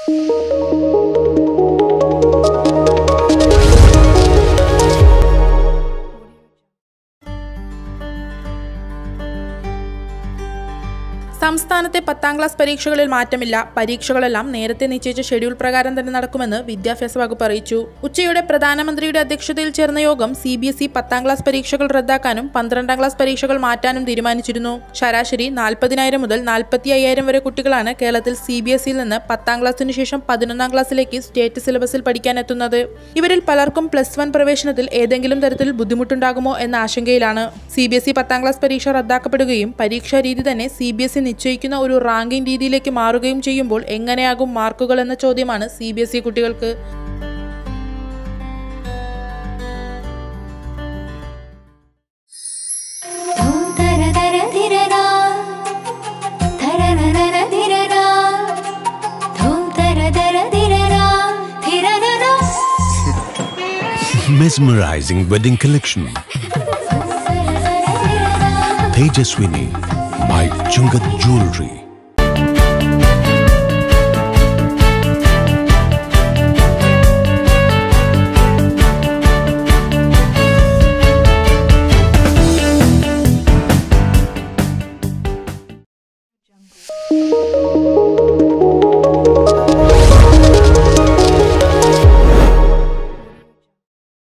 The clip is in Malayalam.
സംസ്ഥാനത്തെ 10ാം ക്ലാസ് പരീക്ഷകളിൽ മാറ്റമില്ല. പരീക്ഷകളെല്ലാം നേരത്തെ നിശ്ചയിച്ച ഷെഡ്യൂൾ പ്രകാരം തന്നെ നടക്കുമെന്ന് വിദ്യാഭ്യാസ വകുപ്പ് അറിയിച്ചു. ഉച്ചയോടെ പ്രധാനമന്ത്രിയുടെ അധ്യക്ഷതയിൽ ചേർന്ന യോഗം CBSE 10ാം ക്ലാസ് പരീക്ഷകൾ റദ്ദാക്കാനും 12ാം ക്ലാസ് പരീക്ഷകൾ മാറ്റാനും തീരുമാനിച്ചിരുന്നു. ശരാശരി 40,000 മുതൽ 45,000 വരെ കുട്ടികളാണ് കേരളത്തിൽ CBSEയിൽ നിന്ന് 10ാം ക്ലാസ്സിനു ശേഷം 11ാം ക്ലാസ്സിലേക്ക് സ്റ്റേറ്റ് സിലബസിൽ പഠിക്കാനെത്തുന്നത്. ഇവരിൽ പലർക്കും +1 പ്രവേശനത്തിൽ ഏതെങ്കിലും തരത്തിൽ ബുദ്ധിമുട്ടുണ്ടാകുമോ എന്ന ആശങ്കയിലാണ്. CBSE 10ാം ക്ലാസ് പരീക്ഷ റദ്ദാക്കപ്പെടുകയും പരീക്ഷാ രീതി തന്നെ CBSE നിശ്ചയിക്കുന്ന ഒരു റാങ്കിംഗ് രീതിയിലേക്ക് മാറുകയും ചെയ്യുമ്പോൾ എങ്ങനെയാകും മാർക്കുകൾ എന്ന ചോദ്യമാണ് CBSE കുട്ടികൾക്ക്. Mesmerizing wedding collection. Tejaswini by Chungat Jewelry.